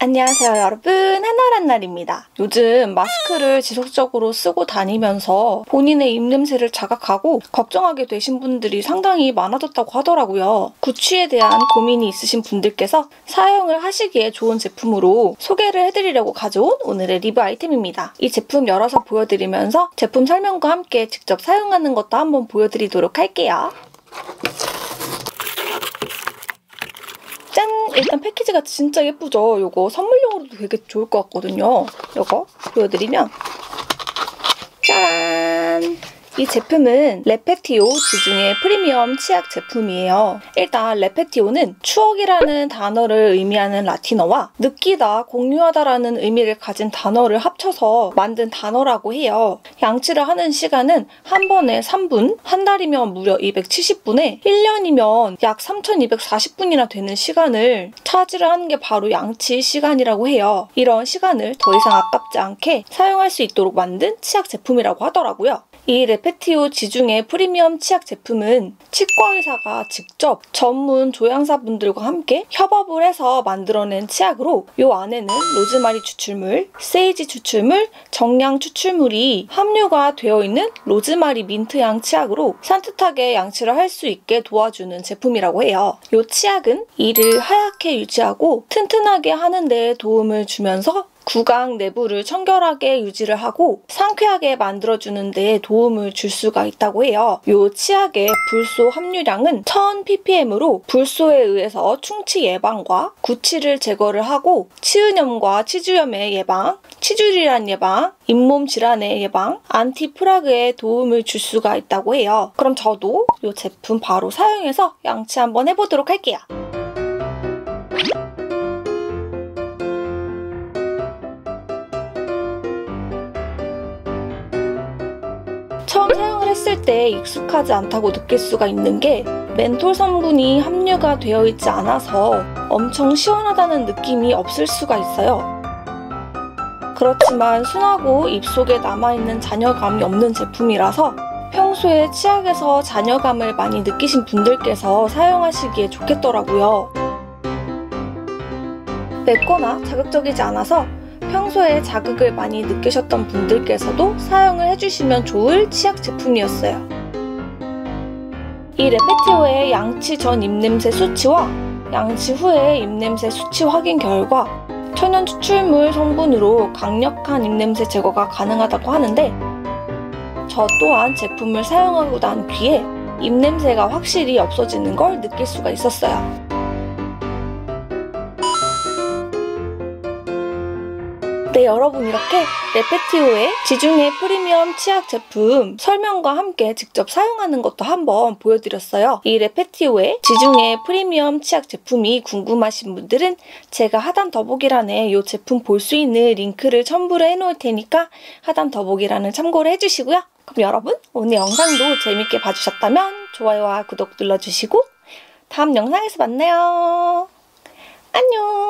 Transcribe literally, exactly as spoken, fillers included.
안녕하세요 여러분, 한나란 날입니다. 요즘 마스크를 지속적으로 쓰고 다니면서 본인의 입냄새를 자각하고 걱정하게 되신 분들이 상당히 많아졌다고 하더라고요. 구취에 대한 고민이 있으신 분들께서 사용을 하시기에 좋은 제품으로 소개를 해드리려고 가져온 오늘의 리뷰 아이템입니다. 이 제품 열어서 보여드리면서 제품 설명과 함께 직접 사용하는 것도 한번 보여드리도록 할게요. 짠! 일단 패키지가 진짜 예쁘죠? 이거 선물용으로도 되게 좋을 것 같거든요. 이거 보여드리면 짜란! 이 제품은 레페티오 지중해 프리미엄 치약 제품이에요. 일단 레페티오는 추억이라는 단어를 의미하는 라틴어와 느끼다, 공유하다라는 의미를 가진 단어를 합쳐서 만든 단어라고 해요. 양치를 하는 시간은 한 번에 삼 분, 한 달이면 무려 이백칠십 분에 일 년이면 약 삼천이백사십 분이나 되는 시간을 차지를 하는 게 바로 양치 시간이라고 해요. 이런 시간을 더 이상 아깝지 않게 사용할 수 있도록 만든 치약 제품이라고 하더라고요. 이 레페티오 지중해 프리미엄 치약 제품은 치과의사가 직접 전문 조향사분들과 함께 협업을 해서 만들어낸 치약으로 이 안에는 로즈마리 추출물, 세이지 추출물, 정량 추출물이 함유가 되어 있는 로즈마리 민트향 치약으로 산뜻하게 양치를 할 수 있게 도와주는 제품이라고 해요. 이 치약은 이를 하얗게 유지하고 튼튼하게 하는 데 도움을 주면서 구강 내부를 청결하게 유지를 하고 상쾌하게 만들어주는 데 도움을 줄 수가 있다고 해요. 이 치약의 불소 함유량은 천 피피엠으로 불소에 의해서 충치 예방과 구취를 제거를 하고 치은염과 치주염의 예방, 치주질환 예방, 잇몸 질환의 예방, 안티프라그에 도움을 줄 수가 있다고 해요. 그럼 저도 이 제품 바로 사용해서 양치 한번 해보도록 할게요. 처음 사용을 했을 때 익숙하지 않다고 느낄 수가 있는 게 멘톨 성분이 함유가 되어 있지 않아서 엄청 시원하다는 느낌이 없을 수가 있어요. 그렇지만 순하고 입속에 남아있는 잔여감이 없는 제품이라서 평소에 치약에서 잔여감을 많이 느끼신 분들께서 사용하시기에 좋겠더라고요. 맵거나 자극적이지 않아서 평소에 자극을 많이 느끼셨던 분들께서도 사용을 해주시면 좋을 치약 제품이었어요. 이 레페티오의 양치 전 입냄새 수치와 양치 후의 입냄새 수치 확인 결과 천연 추출물 성분으로 강력한 입냄새 제거가 가능하다고 하는데 저 또한 제품을 사용하고 난 뒤에 입냄새가 확실히 없어지는 걸 느낄 수가 있었어요. 네, 여러분 이렇게 레페티오의 지중해 프리미엄 치약 제품 설명과 함께 직접 사용하는 것도 한번 보여드렸어요. 이 레페티오의 지중해 프리미엄 치약 제품이 궁금하신 분들은 제가 하단 더보기란에 이 제품 볼 수 있는 링크를 첨부를 해놓을 테니까 하단 더보기란을 참고를 해주시고요. 그럼 여러분 오늘 영상도 재밌게 봐주셨다면 좋아요와 구독 눌러주시고 다음 영상에서 만나요. 안녕.